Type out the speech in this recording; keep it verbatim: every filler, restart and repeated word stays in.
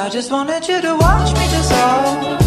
I just wanted you to watch me dissolve.